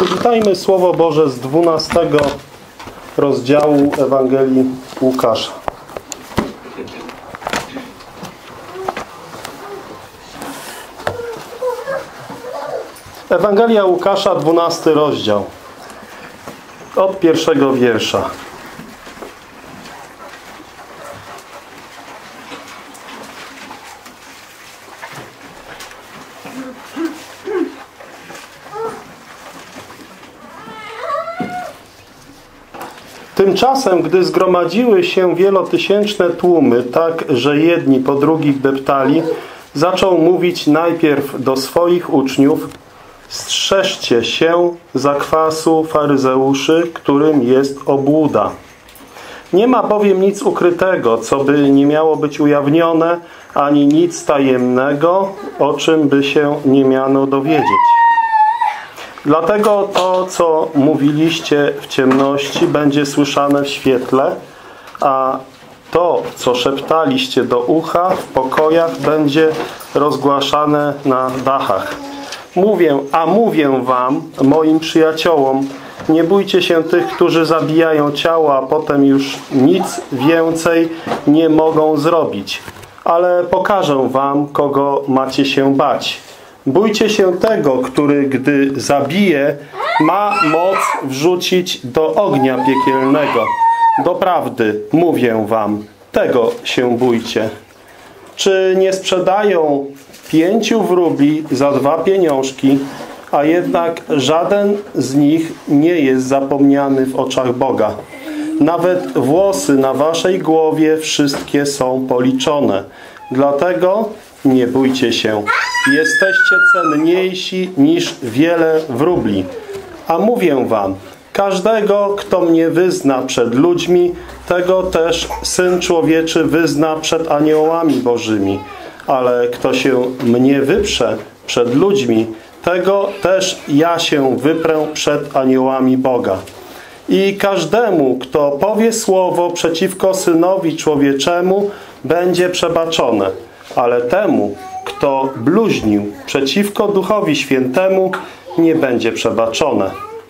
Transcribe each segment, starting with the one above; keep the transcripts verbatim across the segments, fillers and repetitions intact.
Przeczytajmy Słowo Boże z dwunastego rozdziału Ewangelii Łukasza. Ewangelia Łukasza, dwunasty rozdział. Od pierwszego wiersza. Tymczasem, gdy zgromadziły się wielotysięczne tłumy, tak, że jedni po drugich deptali, zaczął mówić najpierw do swoich uczniów: strzeżcie się zakwasu faryzeuszy, którym jest obłuda. Nie ma bowiem nic ukrytego, co by nie miało być ujawnione, ani nic tajemnego, o czym by się nie miano dowiedzieć. Dlatego to, co mówiliście w ciemności, będzie słyszane w świetle, a to, co szeptaliście do ucha w pokojach, będzie rozgłaszane na dachach. Mówię, a mówię wam, moim przyjaciołom, nie bójcie się tych, którzy zabijają ciało, a potem już nic więcej nie mogą zrobić. Ale pokażę wam, kogo macie się bać. Bójcie się tego, który, gdy zabije, ma moc wrzucić do ognia piekielnego. Doprawdy, mówię wam, tego się bójcie. Czy nie sprzedają pięciu wróbli za dwa pieniążki, a jednak żaden z nich nie jest zapomniany w oczach Boga? Nawet włosy na waszej głowie wszystkie są policzone. Dlatego nie bójcie się. Jesteście cenniejsi niż wiele wróbli. A mówię wam, każdego, kto mnie wyzna przed ludźmi, tego też Syn Człowieczy wyzna przed aniołami Bożymi. Ale kto się mnie wyprze przed ludźmi, tego też ja się wyprę przed aniołami Boga. I każdemu, kto powie słowo przeciwko Synowi Człowieczemu, będzie przebaczone. Ale temu, kto bluźnił przeciwko Duchowi Świętemu, nie będzie przebaczone.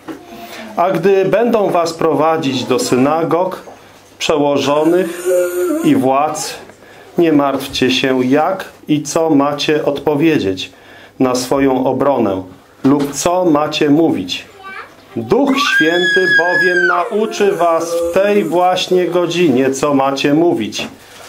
A gdy będą was prowadzić do synagog, przełożonych i władz, nie martwcie się, jak i co macie odpowiedzieć na swoją obronę lub co macie mówić. Duch Święty bowiem nauczy was w tej właśnie godzinie, co macie mówić.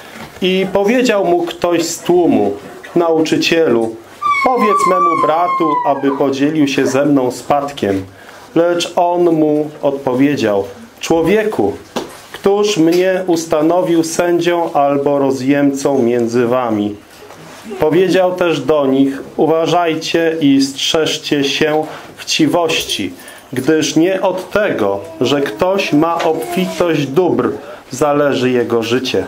I powiedział mu ktoś z tłumu: nauczycielu, powiedz memu bratu, aby podzielił się ze mną spadkiem. Lecz on mu odpowiedział: człowieku, któż mnie ustanowił sędzią albo rozjemcą między wami? Powiedział też do nich: uważajcie i strzeżcie się chciwości, gdyż nie od tego, że ktoś ma obfitość dóbr, zależy jego życie.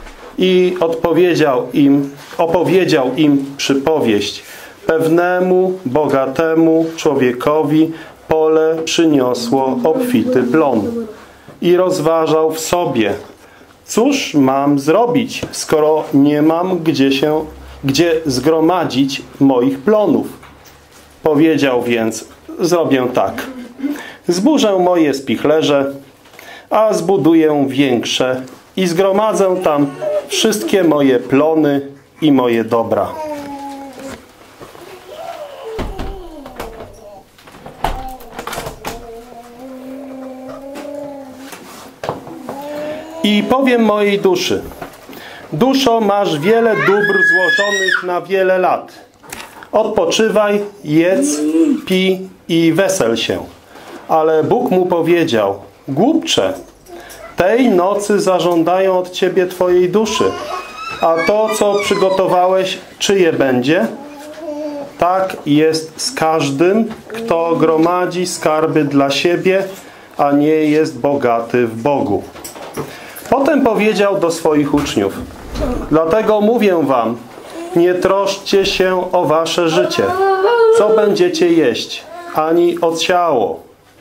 I odpowiedział im, opowiedział im przypowieść. Pewnemu, bogatemu człowiekowi pole przyniosło obfity plon. I rozważał w sobie: cóż mam zrobić, skoro nie mam gdzie się, gdzie zgromadzić moich plonów? Powiedział więc: zrobię tak. Zburzę moje spichlerze, a zbuduję większe i zgromadzę tam wszystkie moje plony i moje dobra. I powiem mojej duszy: duszo, masz wiele dóbr złożonych na wiele lat. Odpoczywaj, jedz, pij i wesel się. Ale Bóg mu powiedział: głupcze, tej nocy zażądają od ciebie twojej duszy, a to, co przygotowałeś, czyje będzie? Tak jest z każdym, kto gromadzi skarby dla siebie, a nie jest bogaty w Bogu. Potem powiedział do swoich uczniów: dlatego mówię wam, nie troszczcie się o wasze życie, co będziecie jeść, ani o ciało,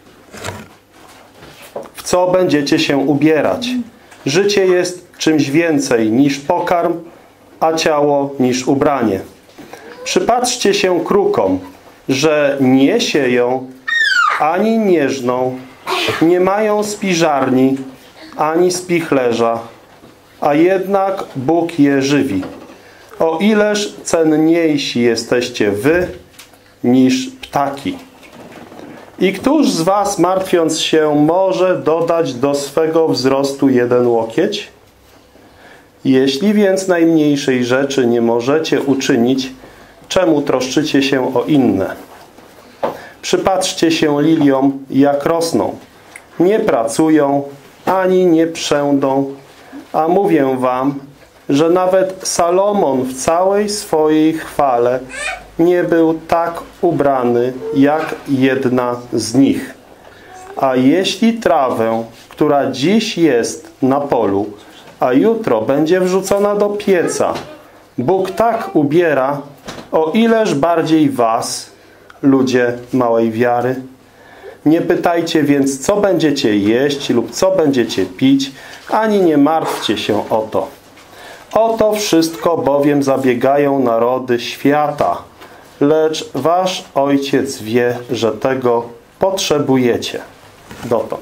w co będziecie się ubierać. Życie jest czymś więcej niż pokarm, a ciało niż ubranie. Przypatrzcie się krukom, że nie sieją ani nie żną, nie mają spiżarni, ani spichlerza, a jednak Bóg je żywi. O ileż cenniejsi jesteście wy niż ptaki. I któż z was, martwiąc się, może dodać do swego wzrostu jeden łokieć? Jeśli więc najmniejszej rzeczy nie możecie uczynić, czemu troszczycie się o inne? Przypatrzcie się liliom, jak rosną. Nie pracują, ani nie przędą, a mówię wam, że nawet Salomon w całej swojej chwale nie był tak ubrany, jak jedna z nich. A jeśli trawę, która dziś jest na polu, a jutro będzie wrzucona do pieca, Bóg tak ubiera, o ileż bardziej was, ludzie małej wiary. Nie pytajcie więc, co będziecie jeść lub co będziecie pić, ani nie martwcie się o to. O to wszystko bowiem zabiegają narody świata, lecz wasz Ojciec wie, że tego potrzebujecie. Dotąd.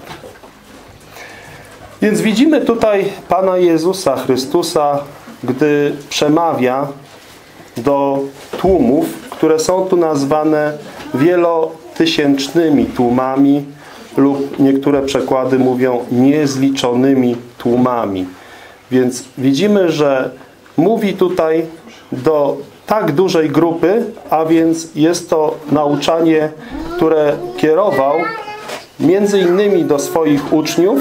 Więc widzimy tutaj Pana Jezusa Chrystusa, gdy przemawia do tłumów, które są tu nazwane wielotysięcznymi tłumami lub niektóre przekłady mówią niezliczonymi tłumami. Więc widzimy, że mówi tutaj do tak dużej grupy, a więc jest to nauczanie, które kierował między innymi do swoich uczniów,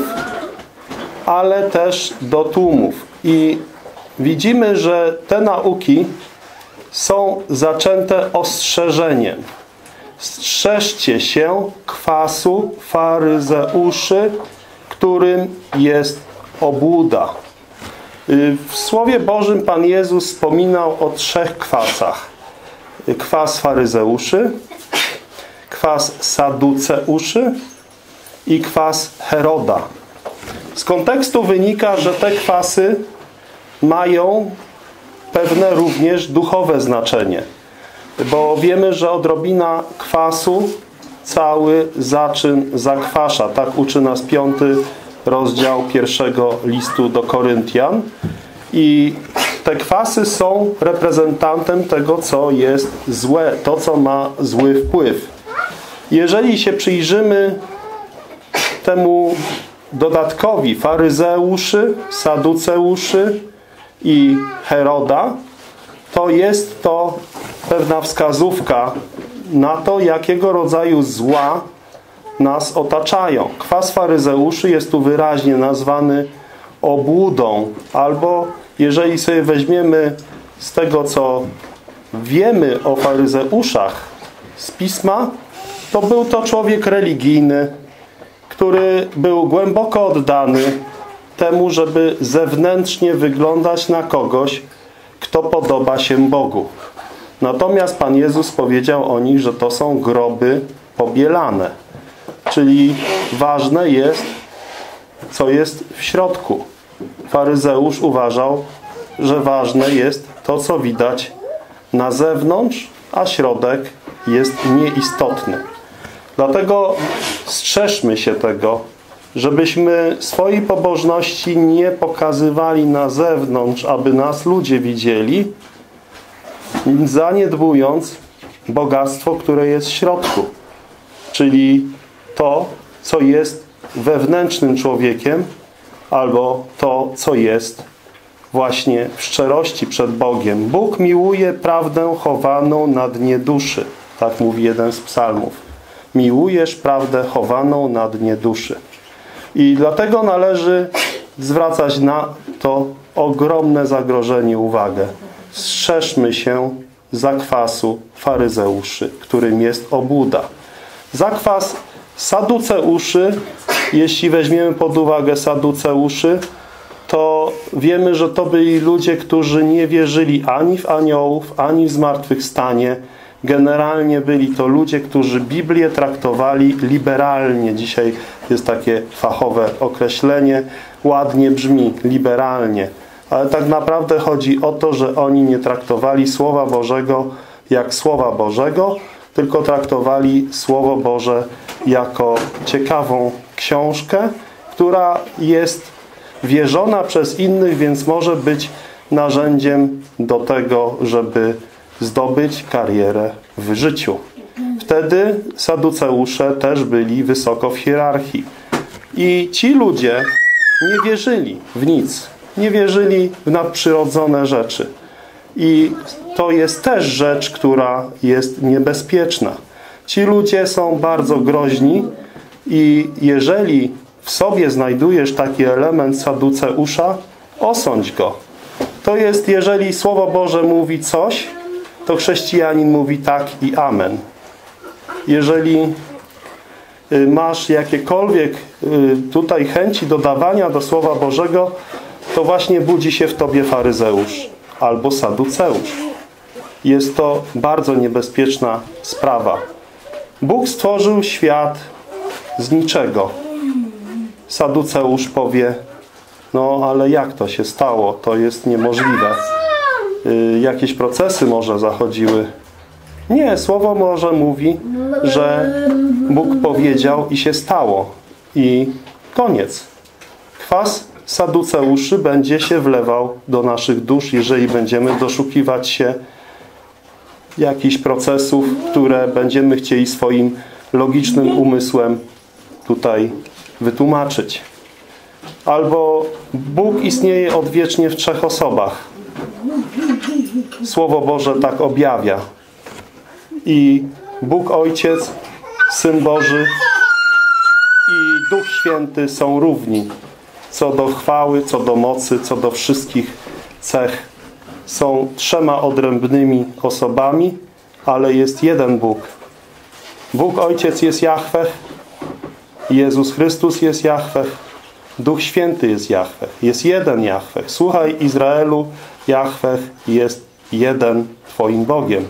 ale też do tłumów. I widzimy, że te nauki są zaczęte ostrzeżeniem. Strzeżcie się kwasu faryzeuszy, którym jest obłuda. W Słowie Bożym Pan Jezus wspominał o trzech kwasach. Kwas faryzeuszy, kwas saduceuszy i kwas Heroda. Z kontekstu wynika, że te kwasy mają pewne również duchowe znaczenie. Bo wiemy, że odrobina kwasu cały zaczyn zakwasza. Tak uczy nas piąty rozdział pierwszego listu do Koryntian. I te kwasy są reprezentantem tego, co jest złe, to, co ma zły wpływ. Jeżeli się przyjrzymy temu dodatkowi faryzeuszy, saduceuszy i Heroda, to jest to pewna wskazówka na to, jakiego rodzaju zła nas otaczają. Kwas faryzeuszy jest tu wyraźnie nazwany obłudą, albo jeżeli sobie weźmiemy z tego, co wiemy o faryzeuszach z Pisma, to był to człowiek religijny, który był głęboko oddany temu, żeby zewnętrznie wyglądać na kogoś, kto podoba się Bogu. Natomiast Pan Jezus powiedział o nich, że to są groby pobielane. Czyli ważne jest, co jest w środku. Faryzeusz uważał, że ważne jest to, co widać na zewnątrz, a środek jest nieistotny. Dlatego strzeżmy się tego, żebyśmy swojej pobożności nie pokazywali na zewnątrz, aby nas ludzie widzieli, zaniedbując bogactwo, które jest w środku. Czyli to, co jest wewnętrznym człowiekiem, albo to, co jest właśnie w szczerości przed Bogiem. Bóg miłuje prawdę chowaną na dnie duszy. Tak mówi jeden z psalmów. Miłujesz prawdę chowaną na dnie duszy. I dlatego należy zwracać na to ogromne zagrożenie uwagę. Strzeżmy się zakwasu faryzeuszy, którym jest obłuda. Zakwas saduceuszy, jeśli weźmiemy pod uwagę saduceuszy, to wiemy, że to byli ludzie, którzy nie wierzyli ani w aniołów, ani w zmartwychwstanie. Generalnie byli to ludzie, którzy Biblię traktowali liberalnie. Dzisiaj jest takie fachowe określenie, ładnie brzmi, liberalnie. Ale tak naprawdę chodzi o to, że oni nie traktowali Słowa Bożego jak Słowa Bożego, tylko traktowali Słowo Boże jako ciekawą książkę, która jest wierzona przez innych, więc może być narzędziem do tego, żeby zdobyć karierę w życiu. Wtedy Saduceusze też byli wysoko w hierarchii. I ci ludzie nie wierzyli w nic. Nie wierzyli w nadprzyrodzone rzeczy. I to jest też rzecz, która jest niebezpieczna. Ci ludzie są bardzo groźni i jeżeli w sobie znajdujesz taki element Saduceusza, osądź go. To jest, jeżeli Słowo Boże mówi coś, to chrześcijanin mówi tak i amen. Jeżeli masz jakiekolwiek tutaj chęci dodawania do Słowa Bożego, to właśnie budzi się w tobie faryzeusz albo saduceusz. Jest to bardzo niebezpieczna sprawa. Bóg stworzył świat z niczego. Saduceusz powie, no ale jak to się stało? To jest niemożliwe. Yy, jakieś procesy może zachodziły. Nie, Słowo Boże mówi, że Bóg powiedział i się stało. I koniec. Kwas saduceuszy będzie się wlewał do naszych dusz, jeżeli będziemy doszukiwać się jakichś procesów, które będziemy chcieli swoim logicznym umysłem tutaj wytłumaczyć. Albo Bóg istnieje odwiecznie w trzech osobach. Słowo Boże tak objawia. I Bóg Ojciec, Syn Boży i Duch Święty są równi. Co do chwały, co do mocy, co do wszystkich cech. Są trzema odrębnymi osobami, ale jest jeden Bóg. Bóg Ojciec jest Jahweh, Jezus Chrystus jest Jahweh, Duch Święty jest Jahweh. Jest jeden Jahweh. Słuchaj Izraelu, Jahweh jest jeden Twoim Bogiem.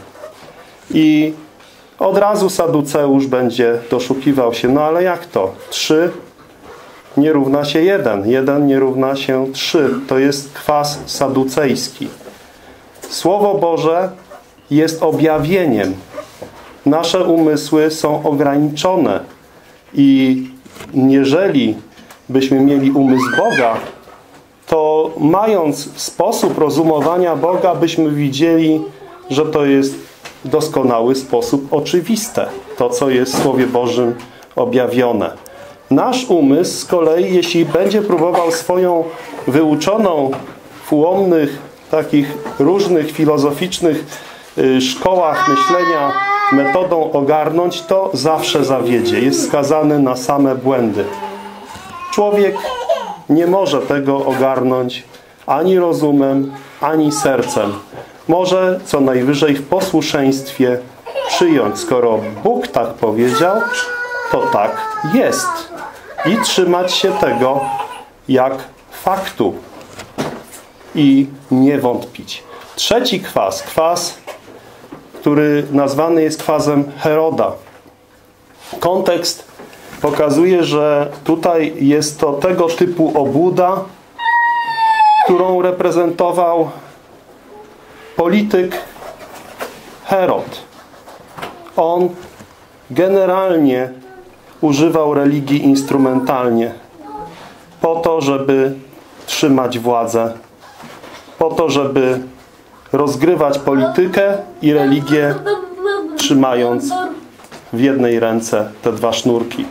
I od razu saduceusz będzie doszukiwał się, no ale jak to? Trzy nie równa się jeden. Jeden nie równa się trzy. To jest kwas saducejski. Słowo Boże jest objawieniem. Nasze umysły są ograniczone. I jeżeli byśmy mieli umysł Boga, to mając sposób rozumowania Boga, byśmy widzieli, że to jest doskonały sposób oczywiste. To, co jest w Słowie Bożym objawione. Nasz umysł z kolei, jeśli będzie próbował swoją wyuczoną w ułomnych, takich różnych filozoficznych y, szkołach myślenia metodą ogarnąć, to zawsze zawiedzie. Jest skazany na same błędy. Człowiek nie może tego ogarnąć ani rozumem, ani sercem. Może co najwyżej w posłuszeństwie przyjąć. Skoro Bóg tak powiedział, to tak jest. I trzymać się tego jak faktu. I nie wątpić. Trzeci kwas, kwas, który nazwany jest kwasem Heroda. Kontekst pokazuje, że tutaj jest to tego typu obłuda, którą reprezentował polityk Herod. On generalnie używał religii instrumentalnie po to, żeby trzymać władzę, po to, żeby rozgrywać politykę i religię, trzymając w jednej ręce te dwa sznurki.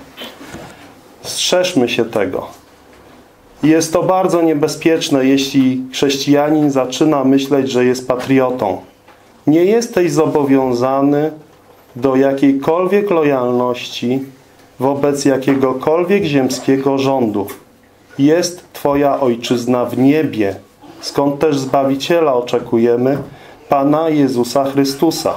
Strzeżmy się tego. Jest to bardzo niebezpieczne, jeśli chrześcijanin zaczyna myśleć, że jest patriotą. Nie jesteś zobowiązany do jakiejkolwiek lojalności wobec jakiegokolwiek ziemskiego rządu. Jest Twoja ojczyzna w niebie, skąd też Zbawiciela oczekujemy, Pana Jezusa Chrystusa.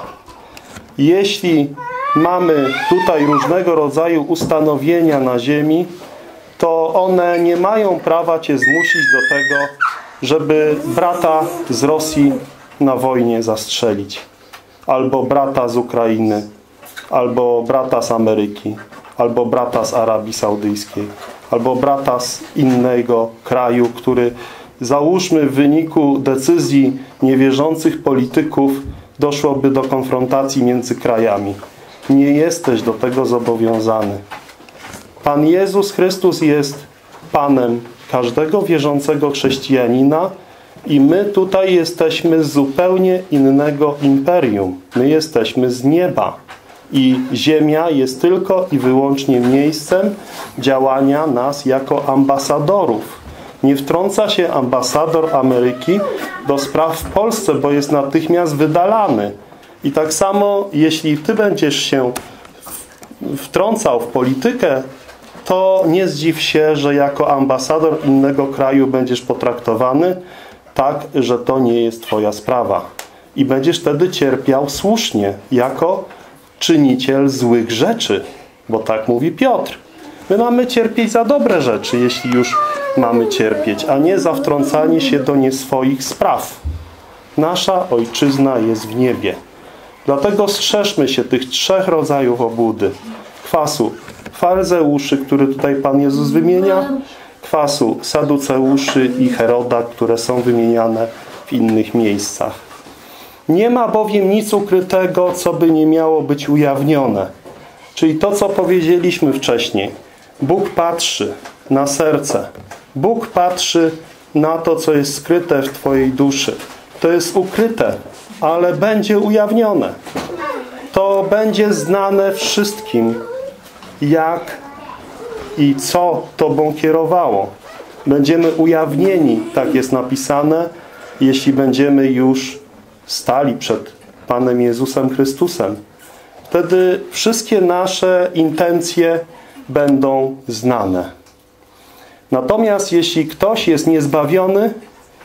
Jeśli mamy tutaj różnego rodzaju ustanowienia na ziemi, to one nie mają prawa Cię zmusić do tego, żeby brata z Rosji na wojnie zastrzelić. Albo brata z Ukrainy, albo brata z Ameryki, albo brata z Arabii Saudyjskiej, albo brata z innego kraju, który załóżmy w wyniku decyzji niewierzących polityków doszłoby do konfrontacji między krajami. Nie jesteś do tego zobowiązany. Pan Jezus Chrystus jest Panem każdego wierzącego chrześcijanina i my tutaj jesteśmy z zupełnie innego imperium. My jesteśmy z nieba i ziemia jest tylko i wyłącznie miejscem działania nas jako ambasadorów. Nie wtrąca się ambasador Ameryki do spraw w Polsce, bo jest natychmiast wydalany. I tak samo, jeśli ty będziesz się wtrącał w politykę, to nie zdziw się, że jako ambasador innego kraju będziesz potraktowany tak, że to nie jest twoja sprawa. I będziesz wtedy cierpiał słusznie, jako czyniciel złych rzeczy. Bo tak mówi Piotr. My mamy cierpieć za dobre rzeczy, jeśli już mamy cierpieć, a nie za wtrącanie się do nieswoich spraw. Nasza ojczyzna jest w niebie. Dlatego strzeżmy się tych trzech rodzajów obłudy. Kwasu faryzeuszy, który tutaj Pan Jezus wymienia, kwasu saduceuszy i Heroda, które są wymieniane w innych miejscach. Nie ma bowiem nic ukrytego, co by nie miało być ujawnione. Czyli to, co powiedzieliśmy wcześniej. Bóg patrzy na serce. Bóg patrzy na to, co jest skryte w twojej duszy. To jest ukryte, ale będzie ujawnione. To będzie znane wszystkim, jak i co tobą kierowało. Będziemy ujawnieni, tak jest napisane, jeśli będziemy już stali przed Panem Jezusem Chrystusem. Wtedy wszystkie nasze intencje będą znane. Natomiast jeśli ktoś jest niezbawiony,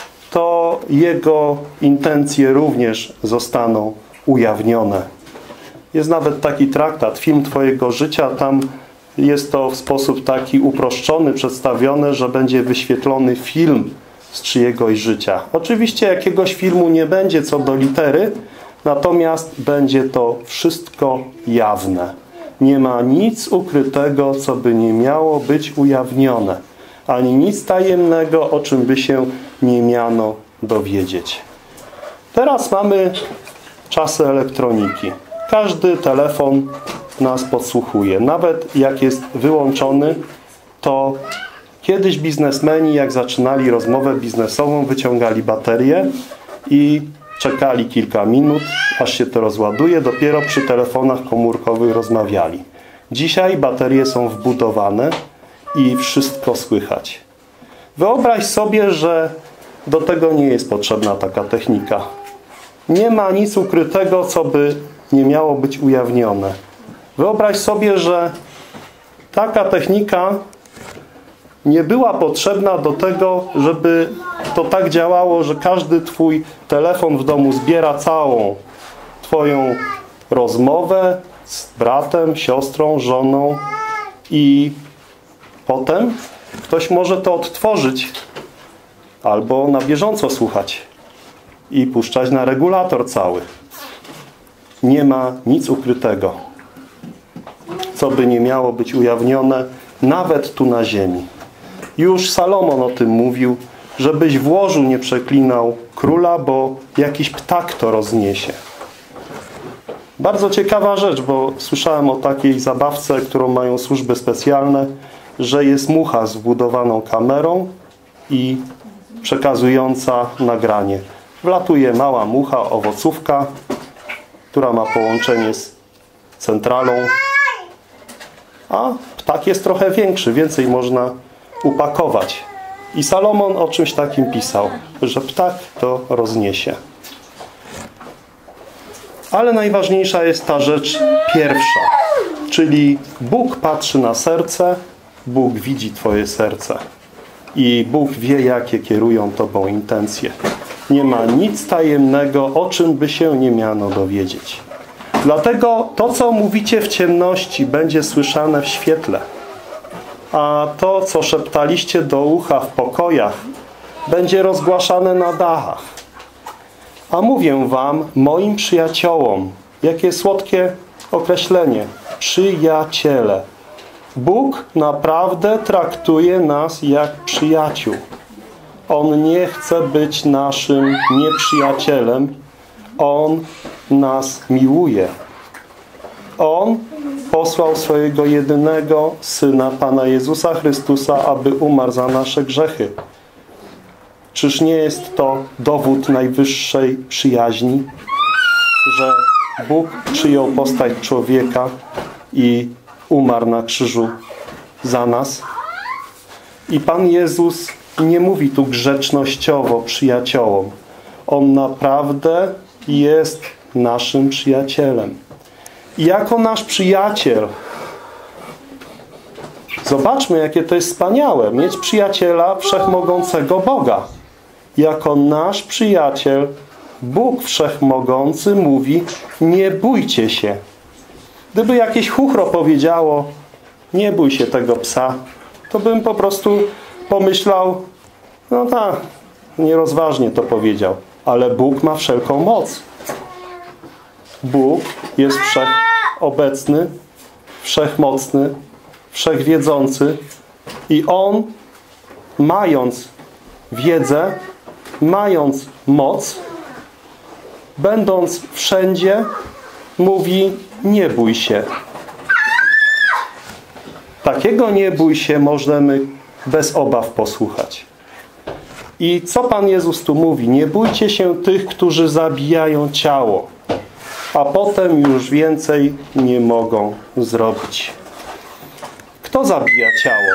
to jego intencje również zostaną ujawnione. Jest nawet taki traktat, Film Twojego życia, tam jest to w sposób taki uproszczony, przedstawione, że będzie wyświetlony film z czyjegoś życia. Oczywiście jakiegoś filmu nie będzie co do litery, natomiast będzie to wszystko jawne. Nie ma nic ukrytego, co by nie miało być ujawnione, ani nic tajemnego, o czym by się nie miano dowiedzieć. Teraz mamy czasy elektroniki. Każdy telefon nas podsłuchuje. Nawet jak jest wyłączony, to kiedyś biznesmeni, jak zaczynali rozmowę biznesową, wyciągali baterię i czekali kilka minut, aż się to rozładuje. Dopiero przy telefonach komórkowych rozmawiali. Dzisiaj baterie są wbudowane i wszystko słychać. Wyobraź sobie, że do tego nie jest potrzebna taka technika. Nie ma nic ukrytego, co by nie miało być ujawnione. Wyobraź sobie, że taka technika nie była potrzebna do tego, żeby to tak działało, że każdy twój telefon w domu zbiera całą twoją rozmowę z bratem, siostrą, żoną i potem ktoś może to odtworzyć albo na bieżąco słuchać i puszczać na regulator cały. Nie ma nic ukrytego, co by nie miało być ujawnione nawet tu na ziemi. Już Salomon o tym mówił, żebyś w łożu nie przeklinał króla, bo jakiś ptak to rozniesie. Bardzo ciekawa rzecz, bo słyszałem o takiej zabawce, którą mają służby specjalne, że jest mucha z wbudowaną kamerą i przekazująca nagranie. Wlatuje mała mucha, owocówka, która ma połączenie z centralą, a ptak jest trochę większy, więcej można upakować. I Salomon o czymś takim pisał, że ptak to rozniesie. Ale najważniejsza jest ta rzecz pierwsza, czyli Bóg patrzy na serce, Bóg widzi twoje serce i Bóg wie, jakie kierują tobą intencje. Nie ma nic tajemnego, o czym by się nie miano dowiedzieć. Dlatego to, co mówicie w ciemności, będzie słyszane w świetle. A to, co szeptaliście do ucha w pokojach, będzie rozgłaszane na dachach. A mówię wam, moim przyjaciołom, jakie słodkie określenie, przyjaciele. Bóg naprawdę traktuje nas jak przyjaciół. On nie chce być naszym nieprzyjacielem. On nas miłuje. On posłał swojego jedynego Syna, Pana Jezusa Chrystusa, aby umarł za nasze grzechy. Czyż nie jest to dowód najwyższej przyjaźni, że Bóg przyjął postać człowieka i umarł na krzyżu za nas? I Pan Jezus nie mówi tu grzecznościowo przyjaciołom. On naprawdę jest naszym przyjacielem. I jako nasz przyjaciel, zobaczmy, jakie to jest wspaniałe, mieć przyjaciela wszechmogącego Boga. Jako nasz przyjaciel Bóg Wszechmogący mówi: nie bójcie się. Gdyby jakieś chuchro powiedziało: nie bój się tego psa, to bym po prostu pomyślał: no tak, nierozważnie to powiedział. Ale Bóg ma wszelką moc. Bóg jest wszechobecny, wszechmocny, wszechwiedzący i On, mając wiedzę, mając moc, będąc wszędzie, mówi: nie bój się. Takiego nie bój się możemy bez obaw posłuchać. I co Pan Jezus tu mówi? Nie bójcie się tych, którzy zabijają ciało, a potem już więcej nie mogą zrobić. Kto zabija ciało?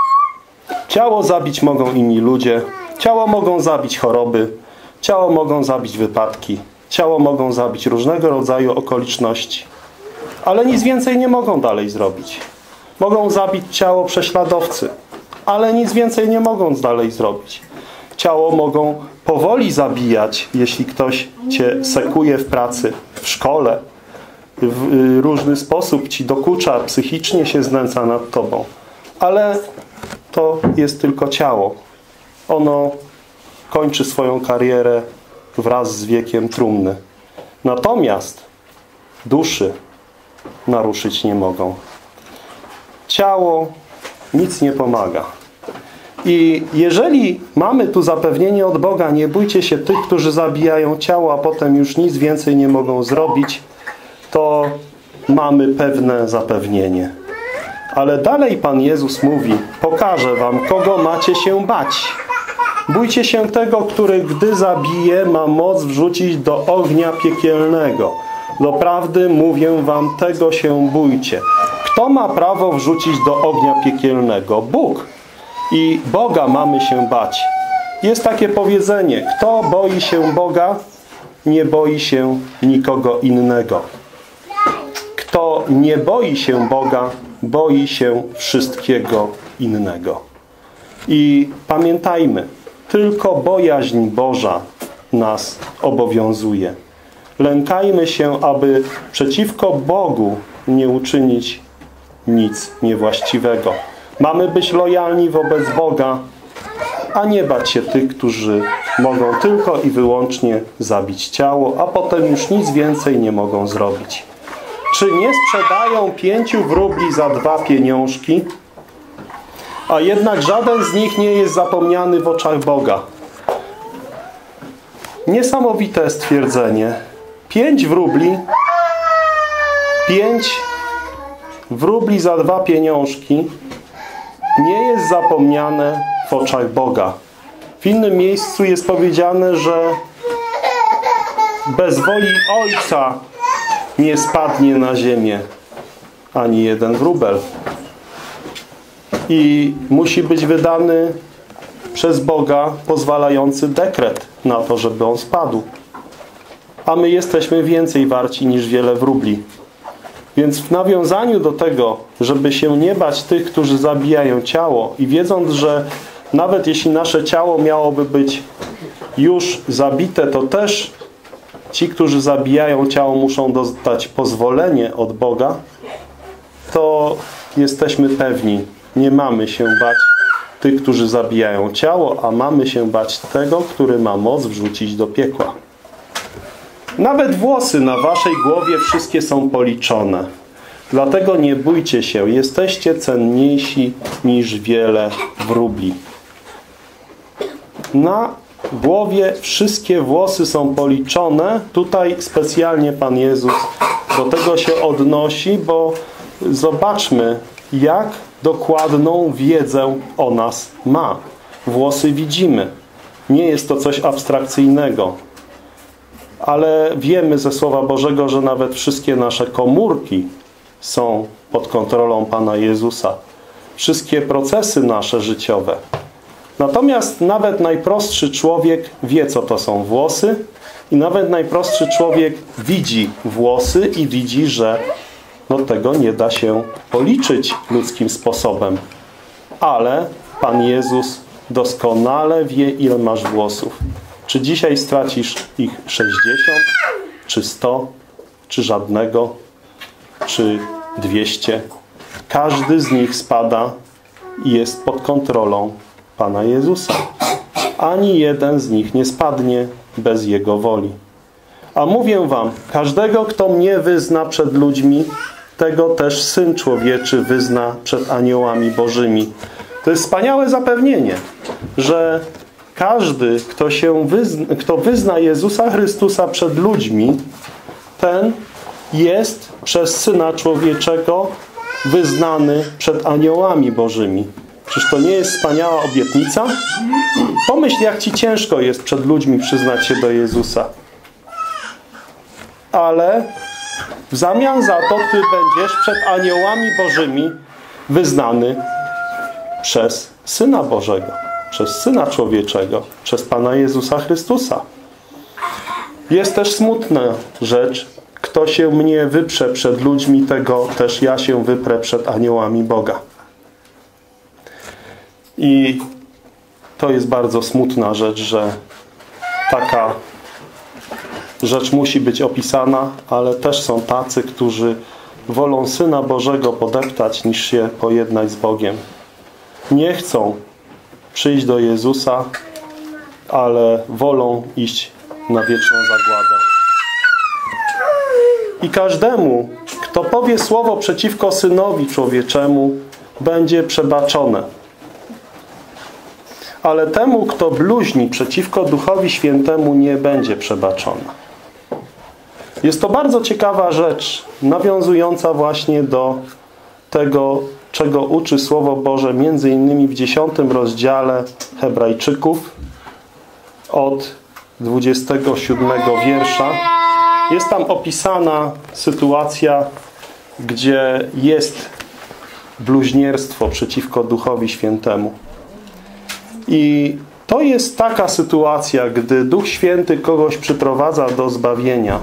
Ciało zabić mogą inni ludzie. Ciało mogą zabić choroby. Ciało mogą zabić wypadki. Ciało mogą zabić różnego rodzaju okoliczności. Ale nic więcej nie mogą dalej zrobić. Mogą zabić ciało prześladowcy, ale nic więcej nie mogą dalej zrobić. Ciało mogą powoli zabijać, jeśli ktoś cię sekuje w pracy, w szkole, w różny sposób ci dokucza, psychicznie się znęca nad tobą. Ale to jest tylko ciało. Ono kończy swoją karierę wraz z wiekiem trumny. Natomiast duszy naruszyć nie mogą. Ciało nic nie pomaga. I jeżeli mamy tu zapewnienie od Boga: nie bójcie się tych, którzy zabijają ciało, a potem już nic więcej nie mogą zrobić, to mamy pewne zapewnienie. Ale dalej Pan Jezus mówi: pokażę wam, kogo macie się bać. Bójcie się tego, który gdy zabije, ma moc wrzucić do ognia piekielnego. Doprawdy mówię wam, tego się bójcie. Kto ma prawo wrzucić do ognia piekielnego? Bóg. I Boga mamy się bać. Jest takie powiedzenie: kto boi się Boga, nie boi się nikogo innego. Kto nie boi się Boga, boi się wszystkiego innego. I pamiętajmy, tylko bojaźń Boża nas obowiązuje. Lękajmy się, aby przeciwko Bogu nie uczynić nic niewłaściwego. Mamy być lojalni wobec Boga, a nie bać się tych, którzy mogą tylko i wyłącznie zabić ciało, a potem już nic więcej nie mogą zrobić. Czy nie sprzedają pięciu wróbli za dwa pieniążki? A jednak żaden z nich nie jest zapomniany w oczach Boga. Niesamowite stwierdzenie. Pięć wróbli, pięć wróbli za dwa pieniążki nie jest zapomniane w oczach Boga. W innym miejscu jest powiedziane, że bez woli Ojca nie spadnie na ziemię ani jeden wróbel. I musi być wydany przez Boga pozwalający dekret na to, żeby on spadł. A my jesteśmy więcej warci niż wiele wróbli. Więc w nawiązaniu do tego, żeby się nie bać tych, którzy zabijają ciało i wiedząc, że nawet jeśli nasze ciało miałoby być już zabite, to też ci, którzy zabijają ciało, muszą dostać pozwolenie od Boga, to jesteśmy pewni, nie mamy się bać tych, którzy zabijają ciało, a mamy się bać tego, który ma moc wrzucić do piekła. Nawet włosy na waszej głowie wszystkie są policzone. Dlatego nie bójcie się, jesteście cenniejsi niż wiele wróbli. Na głowie wszystkie włosy są policzone. Tutaj specjalnie Pan Jezus do tego się odnosi, bo zobaczmy, jak dokładną wiedzę o nas ma. Włosy widzimy. Nie jest to coś abstrakcyjnego. Ale wiemy ze Słowa Bożego, że nawet wszystkie nasze komórki są pod kontrolą Pana Jezusa. Wszystkie procesy nasze życiowe. Natomiast nawet najprostszy człowiek wie, co to są włosy i nawet najprostszy człowiek widzi włosy i widzi, że no tego nie da się policzyć ludzkim sposobem. Ale Pan Jezus doskonale wie, ile masz włosów. Czy dzisiaj stracisz ich sześćdziesiąt, czy sto, czy żadnego, czy dwieście. Każdy z nich spada i jest pod kontrolą Pana Jezusa. Ani jeden z nich nie spadnie bez Jego woli. A mówię wam, każdego, kto mnie wyzna przed ludźmi, tego też Syn Człowieczy wyzna przed aniołami bożymi. To jest wspaniałe zapewnienie, że każdy, kto, się wyzna, kto wyzna Jezusa Chrystusa przed ludźmi, ten jest przez Syna Człowieczego wyznany przed aniołami bożymi. Czyż to nie jest wspaniała obietnica? Pomyśl, jak ci ciężko jest przed ludźmi przyznać się do Jezusa. Ale w zamian za to ty będziesz przed aniołami bożymi wyznany przez Syna Bożego, przez Syna Człowieczego, przez Pana Jezusa Chrystusa. Jest też smutna rzecz. Kto się mnie wyprze przed ludźmi, tego też ja się wyprę przed aniołami Boga. I to jest bardzo smutna rzecz, że taka rzecz musi być opisana, ale też są tacy, którzy wolą Syna Bożego podeptać, niż się pojednać z Bogiem. Nie chcą przyjść do Jezusa, ale wolą iść na wieczną zagładę. I każdemu, kto powie słowo przeciwko Synowi Człowieczemu, będzie przebaczone. Ale temu, kto bluźni przeciwko Duchowi Świętemu, nie będzie przebaczone. Jest to bardzo ciekawa rzecz, nawiązująca właśnie do tego, czego uczy Słowo Boże, między innymi w dziesiątym rozdziale Hebrajczyków od dwudziestego siódmego wiersza. Jest tam opisana sytuacja, gdzie jest bluźnierstwo przeciwko Duchowi Świętemu. I to jest taka sytuacja, gdy Duch Święty kogoś przyprowadza do zbawienia.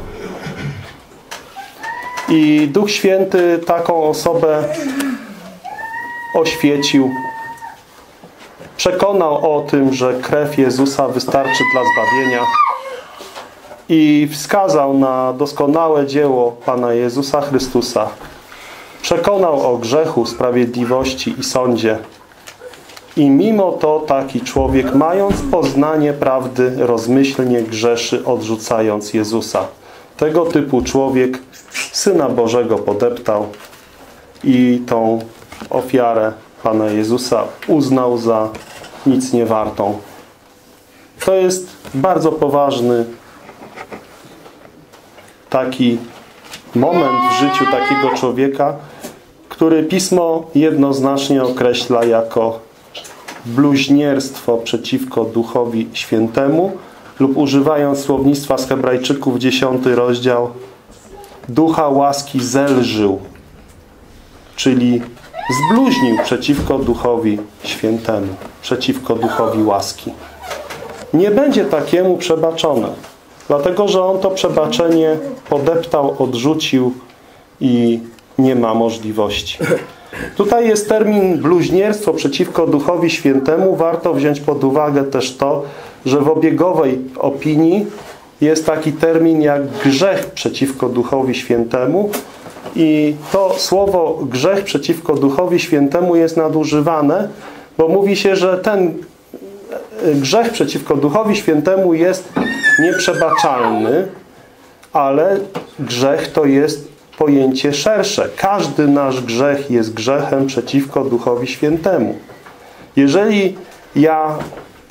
I Duch Święty taką osobę oświecił, przekonał o tym, że krew Jezusa wystarczy dla zbawienia i wskazał na doskonałe dzieło Pana Jezusa Chrystusa. Przekonał o grzechu, sprawiedliwości i sądzie. I mimo to taki człowiek, mając poznanie prawdy, rozmyślnie grzeszy, odrzucając Jezusa. Tego typu człowiek Syna Bożego podeptał i tą ofiarę Pana Jezusa uznał za nic niewartą. To jest bardzo poważny taki moment w życiu takiego człowieka, który Pismo jednoznacznie określa jako bluźnierstwo przeciwko Duchowi Świętemu lub, używając słownictwa z Hebrajczyków, dziesiąty rozdział, ducha łaski zelżył, czyli zbluźnił przeciwko Duchowi Świętemu, przeciwko Duchowi łaski. Nie będzie takiemu przebaczone, dlatego że on to przebaczenie podeptał, odrzucił i nie ma możliwości. Tutaj jest termin bluźnierstwo przeciwko Duchowi Świętemu. Warto wziąć pod uwagę też to, że w obiegowej opinii jest taki termin jak grzech przeciwko Duchowi Świętemu i to słowo grzech przeciwko Duchowi Świętemu jest nadużywane, bo mówi się, że ten grzech przeciwko Duchowi Świętemu jest nieprzebaczalny, ale grzech to jest pojęcie szersze. Każdy nasz grzech jest grzechem przeciwko Duchowi Świętemu. Jeżeli ja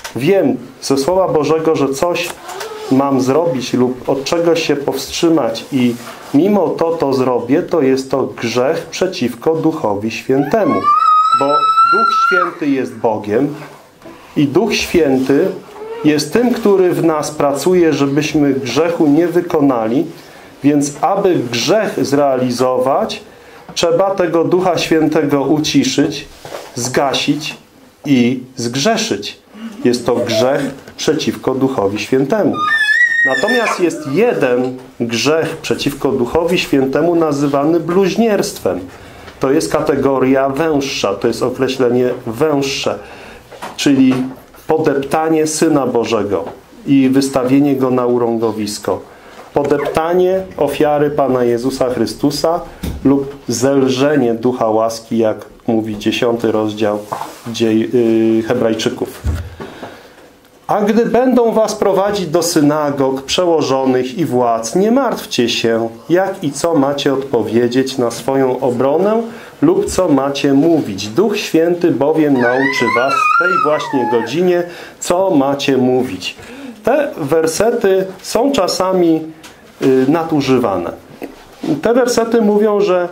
wiem ze Słowa Bożego, że coś mam zrobić lub od czegoś się powstrzymać i mimo to to zrobię, to jest to grzech przeciwko Duchowi Świętemu. Bo Duch Święty jest Bogiem i Duch Święty jest tym, który w nas pracuje, żebyśmy grzechu nie wykonali, więc aby grzech zrealizować, trzeba tego Ducha Świętego uciszyć, zgasić i zgrzeszyć. Jest to grzech przeciwko Duchowi Świętemu. Natomiast jest jeden grzech przeciwko Duchowi Świętemu nazywany bluźnierstwem. To jest kategoria węższa, to jest określenie węższe, czyli podeptanie Syna Bożego i wystawienie Go na urągowisko. Podeptanie ofiary Pana Jezusa Chrystusa lub zelżenie Ducha łaski, jak mówi dziesiąty rozdział dziej, yy, Hebrajczyków. A gdy będą was prowadzić do synagog, przełożonych i władz, nie martwcie się, jak i co macie odpowiedzieć na swoją obronę lub co macie mówić. Duch Święty bowiem nauczy was w tej właśnie godzinie, co macie mówić. Te wersety są czasami y, nadużywane. Te wersety mówią, że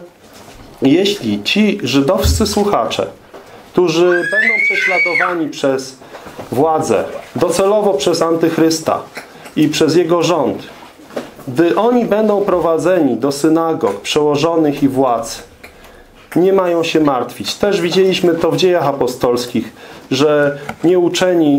jeśli ci żydowscy słuchacze, którzy będą prześladowani przez władzę, docelowo przez Antychrysta i przez jego rząd, gdy oni będą prowadzeni do synagog, przełożonych i władz, nie mają się martwić. Też widzieliśmy to w dziejach apostolskich, że nieuczeni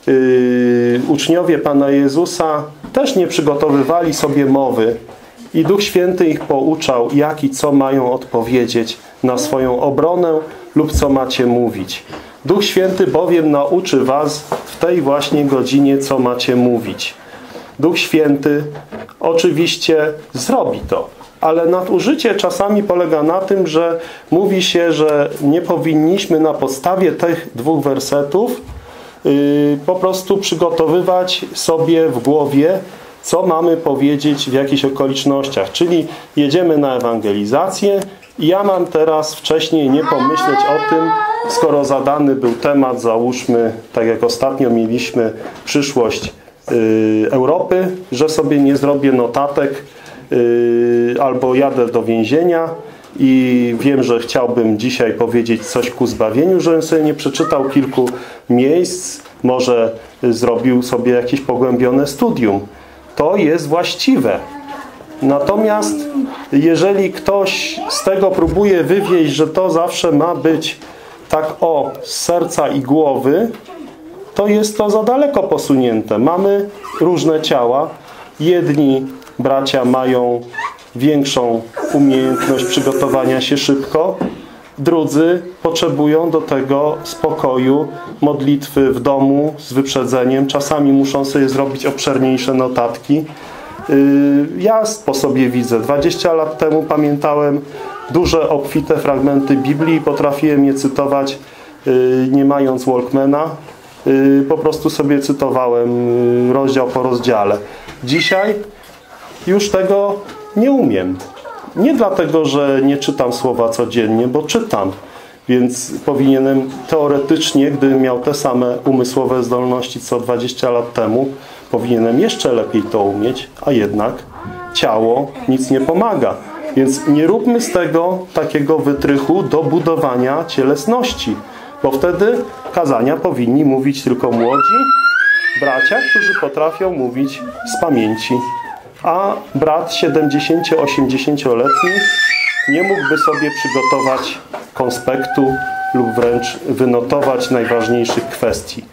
yy, uczniowie Pana Jezusa też nie przygotowywali sobie mowy i Duch Święty ich pouczał, jak i co mają odpowiedzieć na swoją obronę lub co macie mówić. Duch Święty bowiem nauczy was w tej właśnie godzinie, co macie mówić. Duch Święty oczywiście zrobi to, ale nadużycie czasami polega na tym, że mówi się, że nie powinniśmy na podstawie tych dwóch wersetów yy, po prostu przygotowywać sobie w głowie, co mamy powiedzieć w jakichś okolicznościach. Czyli jedziemy na ewangelizację i ja mam teraz wcześniej nie pomyśleć o tym, skoro zadany był temat, załóżmy, tak jak ostatnio mieliśmy przyszłość yy, Europy, że sobie nie zrobię notatek yy, albo jadę do więzienia i wiem, że chciałbym dzisiaj powiedzieć coś ku zbawieniu, żebym sobie nie przeczytał kilku miejsc, może zrobił sobie jakieś pogłębione studium. To jest właściwe. Natomiast jeżeli ktoś z tego próbuje wywieźć, że to zawsze ma być tak o, z serca i głowy, to jest to za daleko posunięte. Mamy różne ciała. Jedni bracia mają większą umiejętność przygotowania się szybko, drudzy potrzebują do tego spokoju, modlitwy w domu z wyprzedzeniem. Czasami muszą sobie zrobić obszerniejsze notatki. Ja po sobie widzę. dwadzieścia lat temu pamiętałem duże, obfite fragmenty Biblii i potrafiłem je cytować nie mając Walkmana. Po prostu sobie cytowałem rozdział po rozdziale. Dzisiaj już tego nie umiem. Nie dlatego, że nie czytam słowa codziennie, bo czytam. Więc powinienem teoretycznie, gdybym miał te same umysłowe zdolności co dwadzieścia lat temu, powinienem jeszcze lepiej to umieć, a jednak ciało nic nie pomaga. Więc nie róbmy z tego takiego wytrychu do budowania cielesności, bo wtedy kazania powinni mówić tylko młodzi bracia, którzy potrafią mówić z pamięci. A brat siedemdziesięcio-osiemdziesięcioletni nie mógłby sobie przygotować konspektu lub wręcz wynotować najważniejszych kwestii.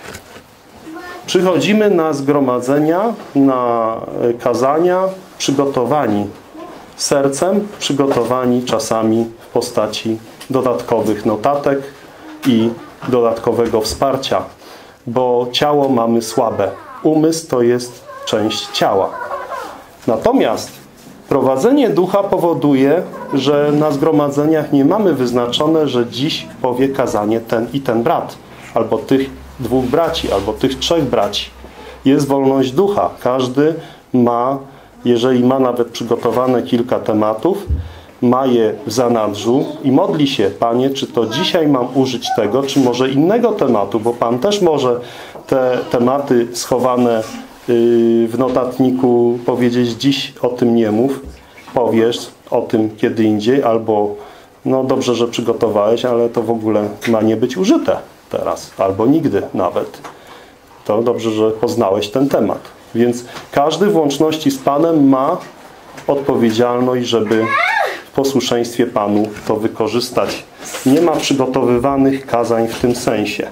Przychodzimy na zgromadzenia, na kazania przygotowani sercem, przygotowani czasami w postaci dodatkowych notatek i dodatkowego wsparcia, bo ciało mamy słabe. Umysł to jest część ciała. Natomiast prowadzenie ducha powoduje, że na zgromadzeniach nie mamy wyznaczone, że dziś powie kazanie ten i ten brat, albo tych dwóch braci, albo tych trzech braci. Jest wolność ducha. Każdy ma, jeżeli ma nawet przygotowane kilka tematów, ma je w zanadrzu i modli się: Panie, czy to dzisiaj mam użyć tego, czy może innego tematu, bo Pan też może te tematy schowane w notatniku powiedzieć dziś o tym nie mów, powiesz o tym kiedy indziej, albo no dobrze, że przygotowałeś, ale to w ogóle ma nie być użyte teraz, albo nigdy nawet. To dobrze, że poznałeś ten temat. Więc każdy w łączności z Panem ma odpowiedzialność, żeby w posłuszeństwie Panu to wykorzystać. Nie ma przygotowywanych kazań w tym sensie.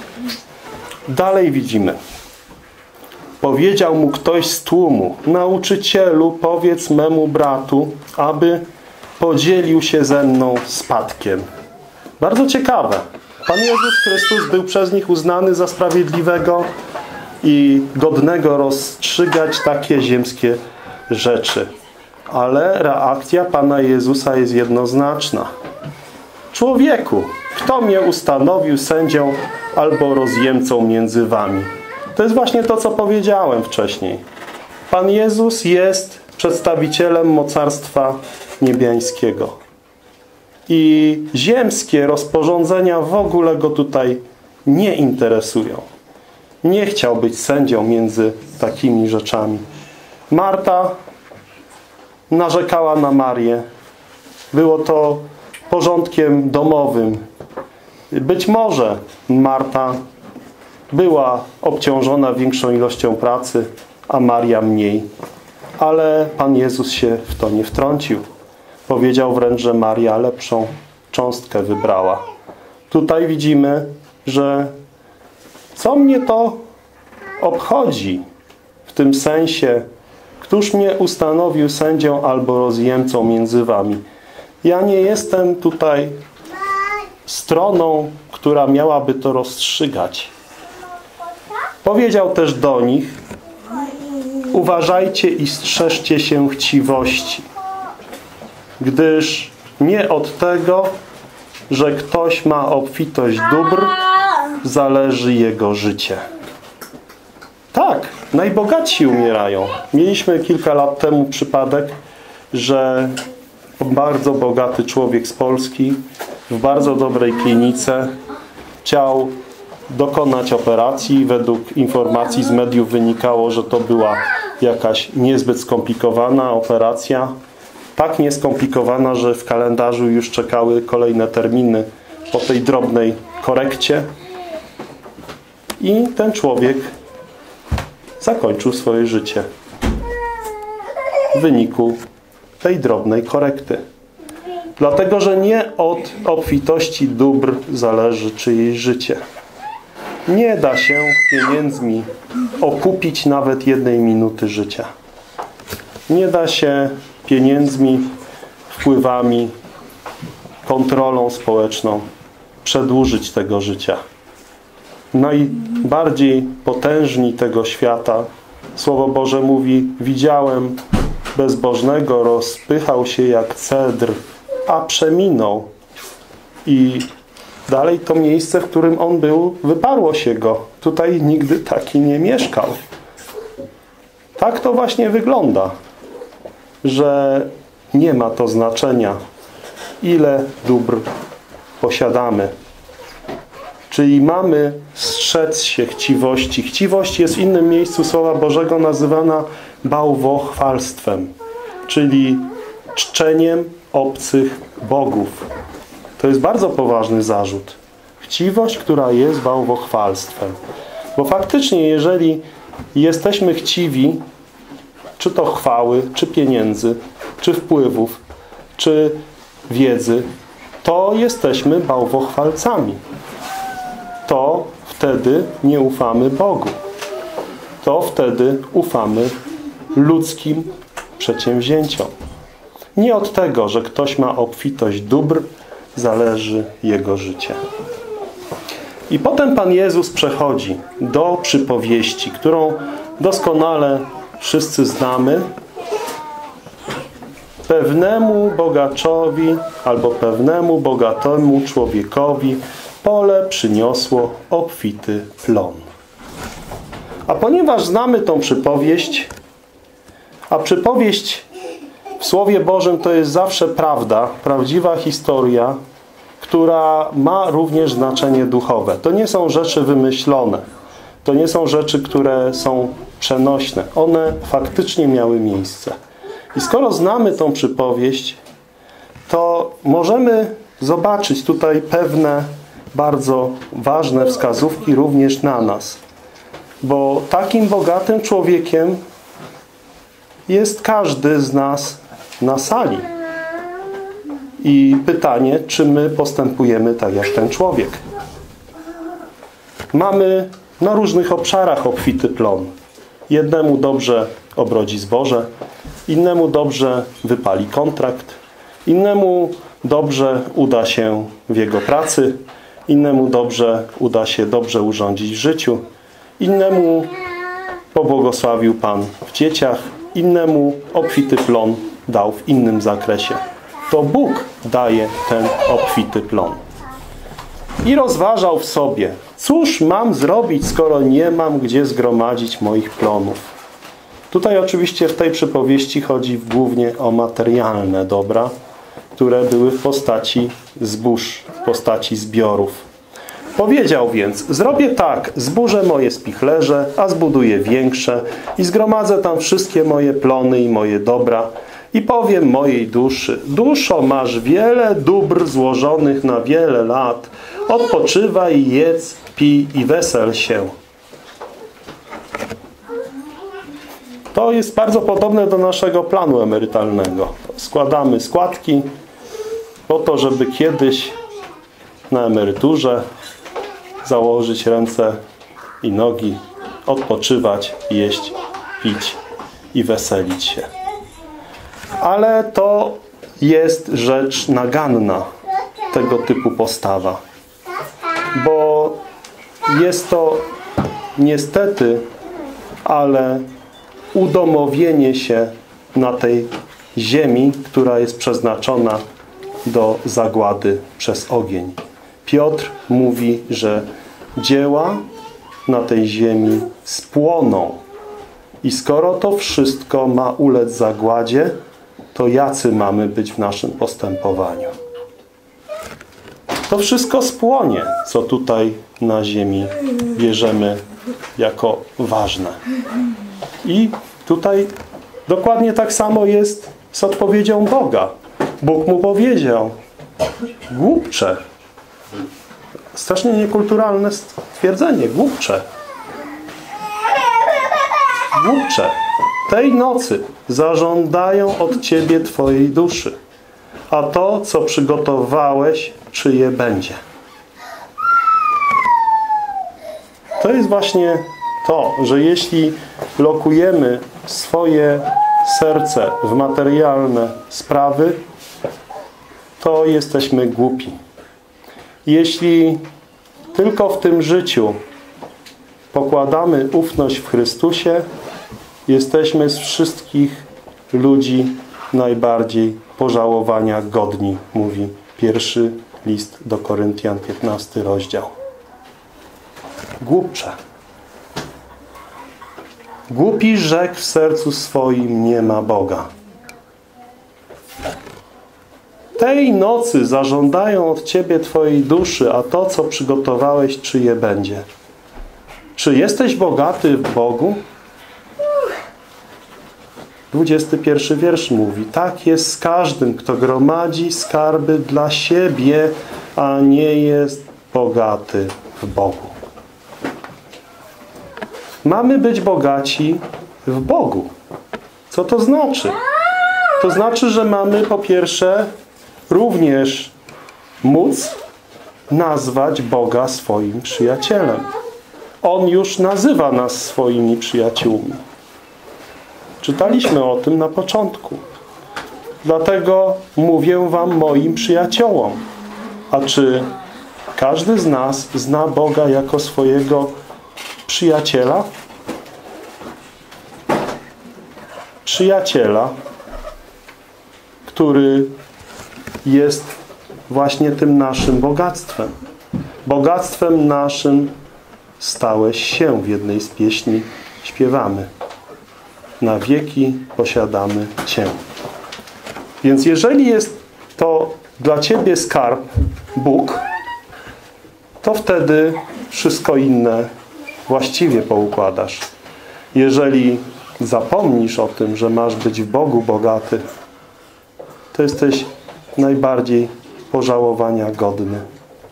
Dalej widzimy. Powiedział mu ktoś z tłumu: nauczycielu, powiedz memu bratu, aby podzielił się ze mną spadkiem. Bardzo ciekawe. Pan Jezus Chrystus był przez nich uznany za sprawiedliwego i godnego rozstrzygać takie ziemskie rzeczy. Ale reakcja Pana Jezusa jest jednoznaczna. Człowieku, kto mnie ustanowił sędzią albo rozjemcą między wami? To jest właśnie to, co powiedziałem wcześniej. Pan Jezus jest przedstawicielem mocarstwa niebiańskiego. I ziemskie rozporządzenia w ogóle go tutaj nie interesują. Nie chciał być sędzią między takimi rzeczami. Marta narzekała na Marię. Było to porządkiem domowym. Być może Marta była obciążona większą ilością pracy, a Maria mniej. Ale Pan Jezus się w to nie wtrącił. Powiedział wręcz, że Maria lepszą cząstkę wybrała. Tutaj widzimy, że co mnie to obchodzi w tym sensie, któż mnie ustanowił sędzią albo rozjemcą między wami. Ja nie jestem tutaj stroną, która miałaby to rozstrzygać. Powiedział też do nich: uważajcie i strzeżcie się chciwości, gdyż nie od tego, że ktoś ma obfitość dóbr, zależy jego życie. Tak, najbogatsi umierają. Mieliśmy kilka lat temu przypadek, że bardzo bogaty człowiek z Polski w bardzo dobrej klinice chciał dokonać operacji. Według informacji z mediów wynikało, że to była jakaś niezbyt skomplikowana operacja. Tak nieskomplikowana, że w kalendarzu już czekały kolejne terminy po tej drobnej korekcie. I ten człowiek zakończył swoje życie w wyniku tej drobnej korekty. Dlatego, że nie od obfitości dóbr zależy czyjeś życie. Nie da się pieniędzmi okupić nawet jednej minuty życia. Nie da się pieniędzmi, wpływami, kontrolą społeczną przedłużyć tego życia. Najbardziej potężni tego świata, Słowo Boże mówi: widziałem bezbożnego, rozpychał się jak cedr, a przeminął. I dalej to miejsce, w którym on był, wyparło się go. Tutaj nigdy taki nie mieszkał. Tak to właśnie wygląda, że nie ma to znaczenia, ile dóbr posiadamy. Czyli mamy strzec się chciwości. Chciwość jest w innym miejscu Słowa Bożego nazywana bałwochwalstwem, czyli czczeniem obcych bogów. To jest bardzo poważny zarzut. Chciwość, która jest bałwochwalstwem. Bo faktycznie, jeżeli jesteśmy chciwi, czy to chwały, czy pieniędzy, czy wpływów, czy wiedzy, to jesteśmy bałwochwalcami. To wtedy nie ufamy Bogu. To wtedy ufamy ludzkim przedsięwzięciom. Nie od tego, że ktoś ma obfitość dóbr, zależy jego życie. I potem Pan Jezus przechodzi do przypowieści, którą doskonale wszyscy znamy. Pewnemu bogaczowi albo pewnemu bogatemu człowiekowi pole przyniosło obfity plon. A ponieważ znamy tą przypowieść, a przypowieść w Słowie Bożym to jest zawsze prawda, prawdziwa historia, która ma również znaczenie duchowe. To nie są rzeczy wymyślone. To nie są rzeczy, które są przenośne. One faktycznie miały miejsce. I skoro znamy tą przypowieść, to możemy zobaczyć tutaj pewne bardzo ważne wskazówki również na nas. Bo takim bogatym człowiekiem jest każdy z nas na sali. I pytanie, czy my postępujemy tak jak ten człowiek. Mamy na różnych obszarach obfity plon. Jednemu dobrze obrodzi zboże, innemu dobrze wypali kontrakt, innemu dobrze uda się w jego pracy, innemu dobrze uda się dobrze urządzić w życiu, innemu pobłogosławił Pan w dzieciach, innemu obfity plon dał w innym zakresie. To Bóg daje ten obfity plon. I rozważał w sobie, cóż mam zrobić, skoro nie mam gdzie zgromadzić moich plonów. Tutaj oczywiście w tej przypowieści chodzi głównie o materialne dobra, które były w postaci zbóż, w postaci zbiorów. Powiedział więc, zrobię tak, zburzę moje spichlerze, a zbuduję większe i zgromadzę tam wszystkie moje plony i moje dobra i powiem mojej duszy, duszo, masz wiele dóbr złożonych na wiele lat, odpoczywaj, jedz, pij i wesel się. To jest bardzo podobne do naszego planu emerytalnego. Składamy składki po to, żeby kiedyś na emeryturze założyć ręce i nogi, odpoczywać, jeść, pić i weselić się. Ale to jest rzecz naganna, tego typu postawa. Bo jest to niestety, ale udomowienie się na tej ziemi, która jest przeznaczona do zagłady przez ogień. Piotr mówi, że dzieła na tej ziemi spłoną. I skoro to wszystko ma ulec zagładzie, to jacy mamy być w naszym postępowaniu? To wszystko spłonie, co tutaj na ziemi bierzemy jako ważne. I tutaj dokładnie tak samo jest z odpowiedzią Boga. Bóg mu powiedział, głupcze, strasznie niekulturalne stwierdzenie, głupcze, głupcze, tej nocy zażądają od Ciebie Twojej duszy, a to, co przygotowałeś, czyje będzie. To jest właśnie to, że jeśli lokujemy swoje serce w materialne sprawy, to jesteśmy głupi. Jeśli tylko w tym życiu pokładamy ufność w Chrystusie, jesteśmy z wszystkich ludzi najbardziej pożałowania godni, mówi pierwszy list do Koryntian, piętnasty rozdział. Głupcze. Głupi rzekł w sercu swoim, nie ma Boga. Tej nocy zażądają od Ciebie Twojej duszy, a to, co przygotowałeś, czyje będzie. Czy jesteś bogaty w Bogu? dwudziesty pierwszy wiersz mówi, tak jest z każdym, kto gromadzi skarby dla siebie, a nie jest bogaty w Bogu. Mamy być bogaci w Bogu. Co to znaczy? To znaczy, że mamy po pierwsze również móc nazwać Boga swoim przyjacielem. On już nazywa nas swoimi przyjaciółmi. Czytaliśmy o tym na początku. Dlatego mówię wam moim przyjaciołom. A czy każdy z nas zna Boga jako swojego przyjaciela? Przyjaciela, który jest właśnie tym naszym bogactwem. Bogactwem naszym stałeś się, w jednej z pieśni śpiewamy. Na wieki posiadamy Cię. Więc jeżeli jest to dla Ciebie skarb Bóg, to wtedy wszystko inne właściwie poukładasz. Jeżeli zapomnisz o tym, że masz być w Bogu bogaty, to jesteś najbardziej pożałowania godny.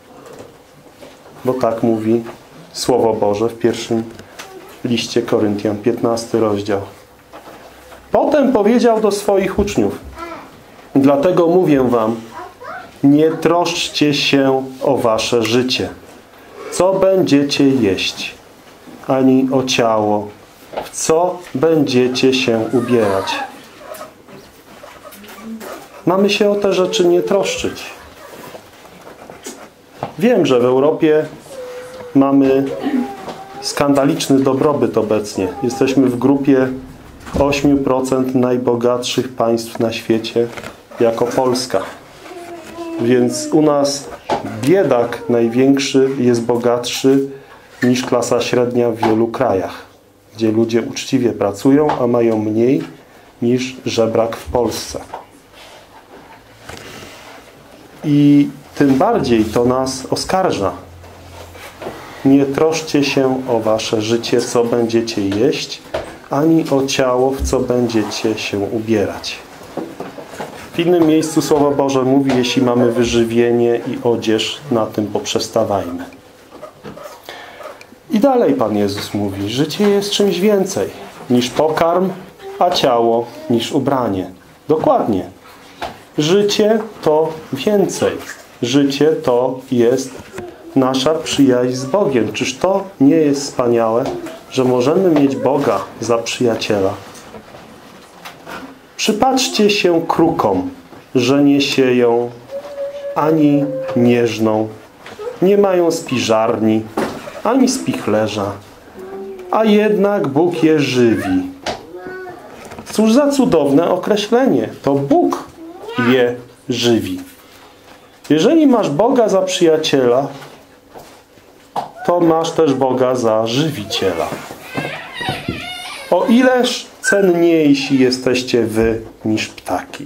Bo tak mówi Słowo Boże w pierwszym liście Koryntian, piętnasty rozdział. Potem powiedział do swoich uczniów: dlatego mówię wam, nie troszczcie się o wasze życie, co będziecie jeść, ani o ciało, w co będziecie się ubierać. Mamy się o te rzeczy nie troszczyć. Wiem, że w Europie mamy skandaliczny dobrobyt obecnie. Jesteśmy w grupie osiem procent najbogatszych państw na świecie jako Polska. Więc u nas biedak największy jest bogatszy niż klasa średnia w wielu krajach, gdzie ludzie uczciwie pracują, a mają mniej niż żebrak w Polsce. I tym bardziej to nas oskarża. Nie troszcie się o wasze życie, co będziecie jeść, ani o ciało, w co będziecie się ubierać. W innym miejscu Słowo Boże mówi, jeśli mamy wyżywienie i odzież, na tym poprzestawajmy. I dalej Pan Jezus mówi, życie jest czymś więcej niż pokarm, a ciało niż ubranie. Dokładnie. Życie to więcej. Życie to jest nasza przyjaźń z Bogiem. Czyż to nie jest wspaniałe, że możemy mieć Boga za przyjaciela? Przypatrzcie się krukom, że nie sieją ani nie żną, nie mają spiżarni, ani spichlerza, a jednak Bóg je żywi. Cóż za cudowne określenie. To Bóg je żywi. Jeżeli masz Boga za przyjaciela, to masz też Boga za żywiciela. O ileż cenniejsi jesteście wy niż ptaki.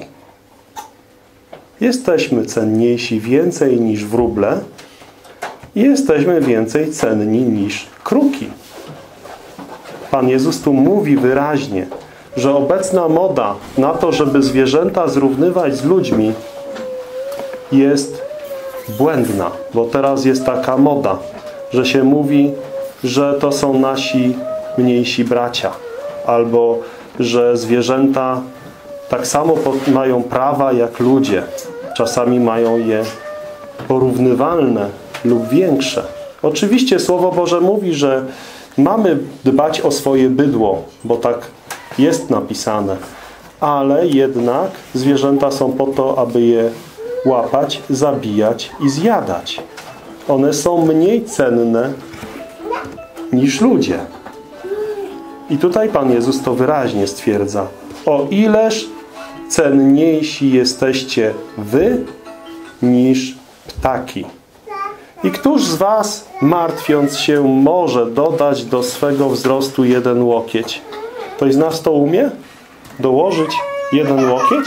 Jesteśmy cenniejsi więcej niż wróble i jesteśmy więcej cenni niż kruki. Pan Jezus tu mówi wyraźnie, że obecna moda na to, żeby zwierzęta zrównywać z ludźmi, jest błędna, bo teraz jest taka moda, że się mówi, że to są nasi mniejsi bracia, albo że zwierzęta tak samo mają prawa jak ludzie. Czasami mają je porównywalne lub większe. Oczywiście Słowo Boże mówi, że mamy dbać o swoje bydło, bo tak jest napisane, ale jednak zwierzęta są po to, aby je łapać, zabijać i zjadać. One są mniej cenne niż ludzie. I tutaj Pan Jezus to wyraźnie stwierdza. O ileż cenniejsi jesteście wy niż ptaki. I któż z was, martwiąc się, może dodać do swego wzrostu jeden łokieć? Ktoś z nas to umie? Dołożyć jeden łokieć?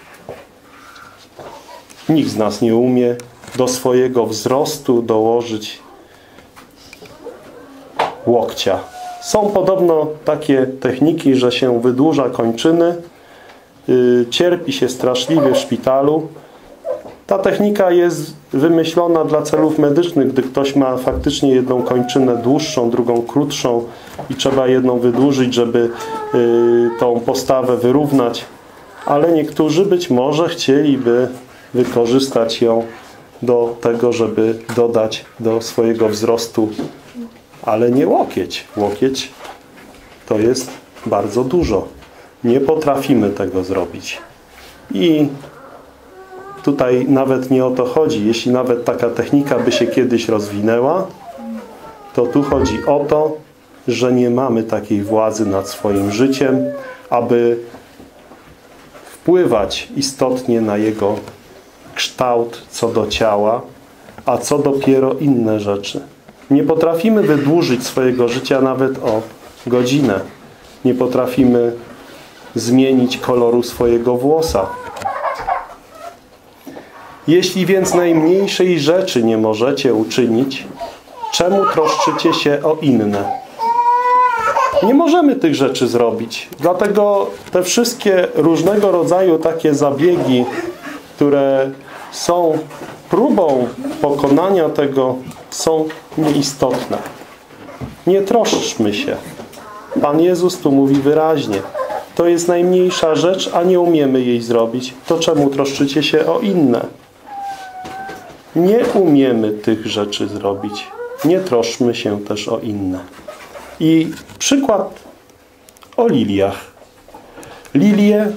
Nikt z nas nie umie do swojego wzrostu dołożyć łokcia. Są podobno takie techniki, że się wydłuża kończyny, yy, cierpi się straszliwie w szpitalu. Ta technika jest wymyślona dla celów medycznych, gdy ktoś ma faktycznie jedną kończynę dłuższą, drugą krótszą i trzeba jedną wydłużyć, żeby yy, tą postawę wyrównać. Ale niektórzy być może chcieliby wykorzystać ją do tego, żeby dodać do swojego wzrostu, ale nie łokieć. Łokieć to jest bardzo dużo. Nie potrafimy tego zrobić. I tutaj nawet nie o to chodzi. Jeśli nawet taka technika by się kiedyś rozwinęła, to tu chodzi o to, że nie mamy takiej władzy nad swoim życiem, aby wpływać istotnie na jego kształt co do ciała, a co dopiero inne rzeczy. Nie potrafimy wydłużyć swojego życia nawet o godzinę. Nie potrafimy zmienić koloru swojego włosa. Jeśli więc najmniejszej rzeczy nie możecie uczynić, czemu troszczycie się o inne? Nie możemy tych rzeczy zrobić. Dlatego te wszystkie różnego rodzaju takie zabiegi, które są próbą pokonania tego, są nieistotne. Nie troszczmy się. Pan Jezus tu mówi wyraźnie. To jest najmniejsza rzecz, a nie umiemy jej zrobić. To czemu troszczycie się o inne? Nie umiemy tych rzeczy zrobić. Nie troszczmy się też o inne. I przykład o liliach. Lilie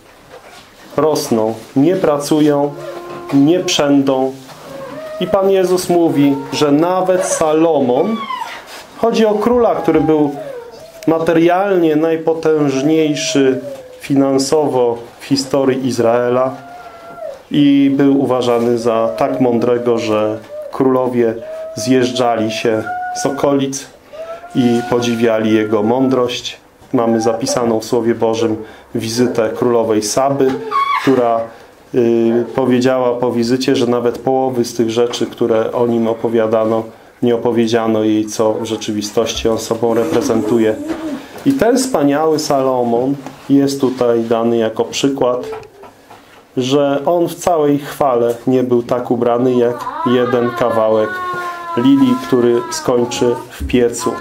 rosną, nie pracują, nie przędą. I Pan Jezus mówi, że nawet Salomon, chodzi o króla, który był materialnie najpotężniejszy finansowo w historii Izraela i był uważany za tak mądrego, że królowie zjeżdżali się z okolic i podziwiali jego mądrość. Mamy zapisaną w Słowie Bożym wizytę królowej Saby, która y, powiedziała po wizycie, że nawet połowy z tych rzeczy, które o nim opowiadano, nie opowiedziano jej, co w rzeczywistości on sobą reprezentuje. I ten wspaniały Salomon jest tutaj dany jako przykład, że on w całej chwale nie był tak ubrany jak jeden kawałek lilii, który skończy w piecu.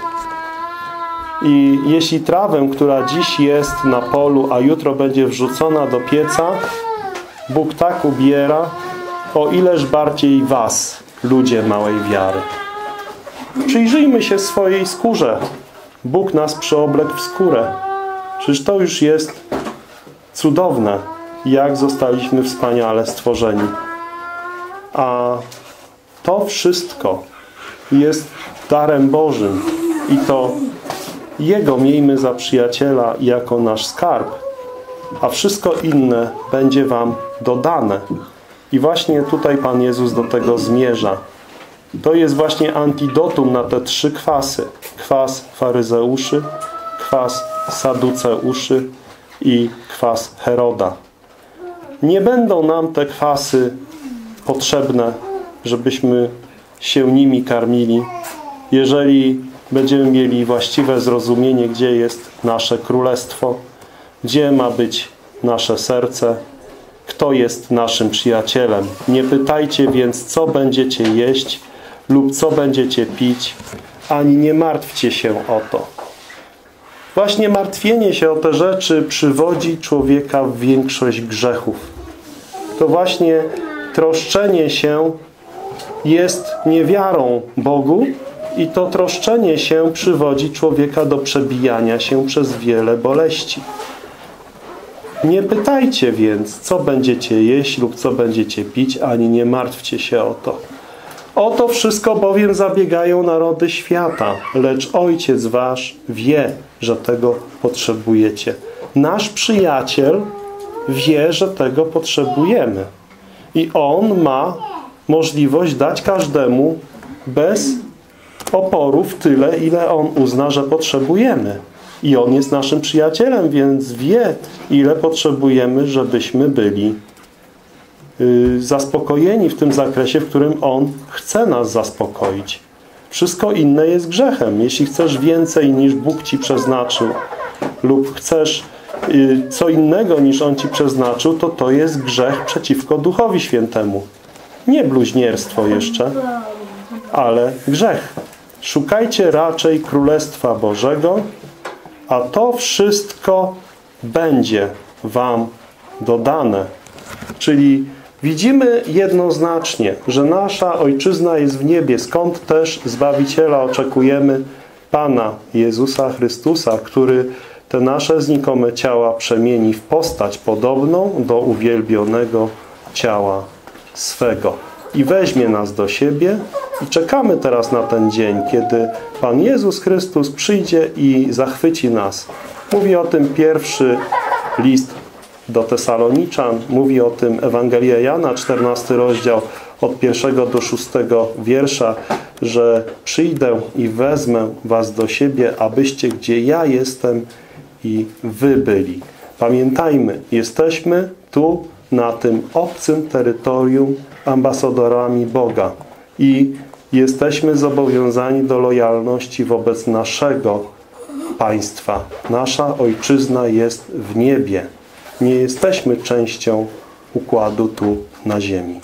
I jeśli trawę, która dziś jest na polu, a jutro będzie wrzucona do pieca, Bóg tak ubiera, o ileż bardziej was, ludzie małej wiary. Przyjrzyjmy się swojej skórze. Bóg nas przyoblekł w skórę. Przecież to już jest cudowne, jak zostaliśmy wspaniale stworzeni. A to wszystko jest darem Bożym i to Jego miejmy za przyjaciela jako nasz skarb, a wszystko inne będzie wam dodane. I właśnie tutaj Pan Jezus do tego zmierza. To jest właśnie antidotum na te trzy kwasy. Kwas faryzeuszy, kwas saduceuszy i kwas Heroda. Nie będą nam te kwasy potrzebne, żebyśmy się nimi karmili, jeżeli będziemy mieli właściwe zrozumienie, gdzie jest nasze królestwo, gdzie ma być nasze serce, kto jest naszym przyjacielem. Nie pytajcie więc, co będziecie jeść lub co będziecie pić, ani nie martwcie się o to. Właśnie martwienie się o te rzeczy przywodzi człowieka w większość grzechów. To właśnie troszczenie się jest niewiarą Bogu i to troszczenie się przywodzi człowieka do przebijania się przez wiele boleści. Nie pytajcie więc, co będziecie jeść lub co będziecie pić, ani nie martwcie się o to. O to wszystko bowiem zabiegają narody świata, lecz Ojciec wasz wie, że tego potrzebujecie. Nasz przyjaciel wie, że tego potrzebujemy. I On ma możliwość dać każdemu bez oporów tyle, ile On uzna, że potrzebujemy. I On jest naszym przyjacielem, więc wie, ile potrzebujemy, żebyśmy byli yy, zaspokojeni w tym zakresie, w którym On chce nas zaspokoić. Wszystko inne jest grzechem. Jeśli chcesz więcej niż Bóg ci przeznaczył lub chcesz yy, co innego niż On ci przeznaczył, to to jest grzech przeciwko Duchowi Świętemu. Nie bluźnierstwo jeszcze, ale grzech. Szukajcie raczej Królestwa Bożego, a to wszystko będzie wam dodane. Czyli widzimy jednoznacznie, że nasza Ojczyzna jest w niebie, skąd też Zbawiciela oczekujemy, Pana Jezusa Chrystusa, który te nasze znikome ciała przemieni w postać podobną do uwielbionego ciała swego. I weźmie nas do siebie i czekamy teraz na ten dzień, kiedy Pan Jezus Chrystus przyjdzie i zachwyci nas. Mówi o tym pierwszy list do Tesaloniczan, mówi o tym Ewangelia Jana, czternasty rozdział, od pierwszego do szóstego wiersza, że przyjdę i wezmę was do siebie, abyście gdzie ja jestem i wy byli. Pamiętajmy, jesteśmy tu na tym obcym terytorium ambasadorami Boga i jesteśmy zobowiązani do lojalności wobec naszego państwa. Nasza ojczyzna jest w niebie. Nie jesteśmy częścią układu tu na ziemi.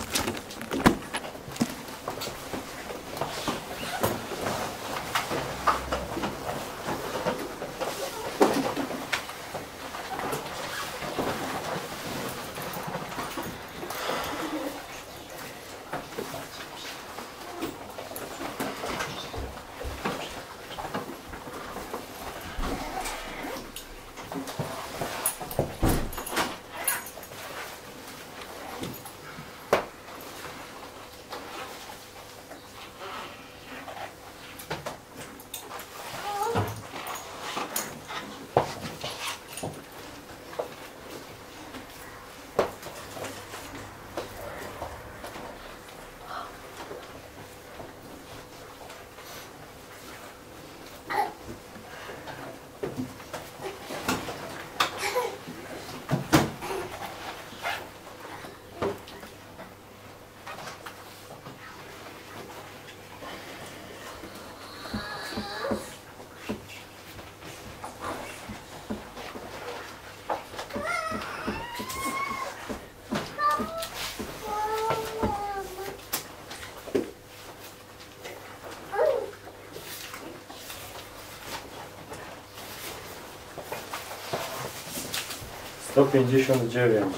sto pięćdziesiąt dziewięć.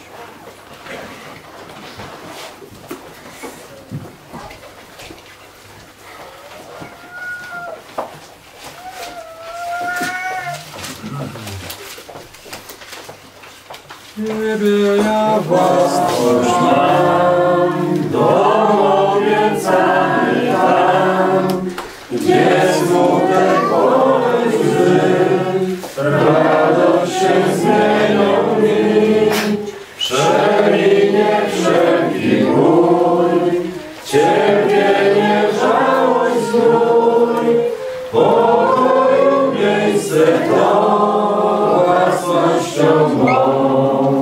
Niebie ja własność mam, dom obiecany tam, gdzie smutek boleć łzy, radość się zmienią mi, przeminie wszelki ból, cierpienie, żałość, znój, pokoju miejsce to własnością mą.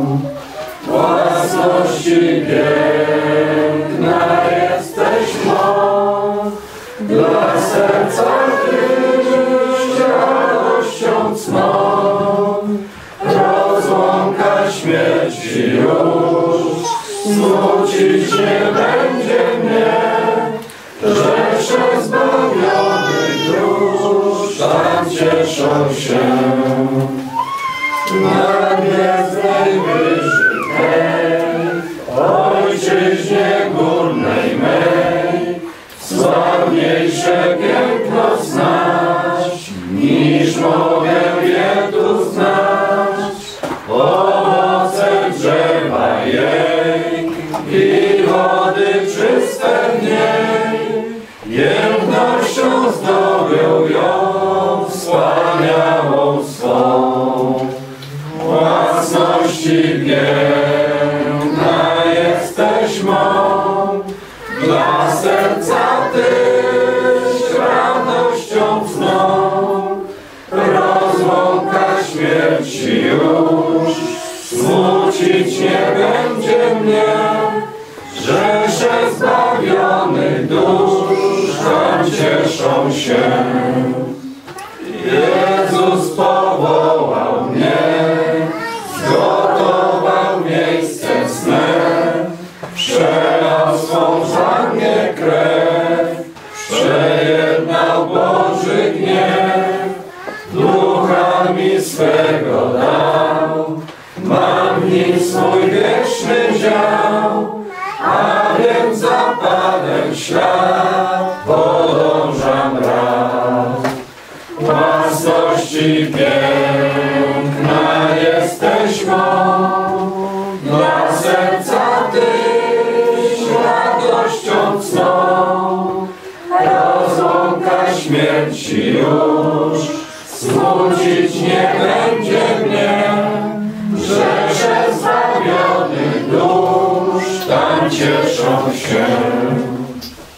Własności piękna jesteś mą, dla serca Tyś radością cną. Rozłąka śmierci już smucić nie będzie mnie, rzesze zbawionych dusz tam cieszą się. Na gwiezdnej wyży ojczyźnie górnej mej, sławniejsze piękno znać, niż mogę je tu znać. Owoce drzewa jej i wody czyste w niej, pięknością zdobią ją wspaniałą swą. Własności piękna jesteś mą, dla serca Tyś radością cną. Rozłąka śmierci już smucić nie będzie mnie, rzesze zbawionych dusz tam cieszą się. Jezus powołał mnie, zgotował miejsce sne, przelał swą za mnie krew, przejednał Boży gniew, ducha mi swego dał, mam w nim swój wieczny dział, a więc za Panem ślad podążam brat. Własności piękna jesteś mą, dla serca Tyś radością cną. Rozłąka śmierci już smucić nie będzie mnie, rzesze zbawionych dusz tam cieszą się.